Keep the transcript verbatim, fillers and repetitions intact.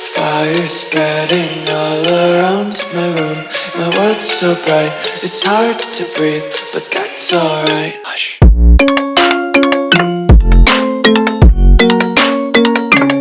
Fire spreading all around my room. My world's so bright, it's hard to breathe, but that's alright. Hush.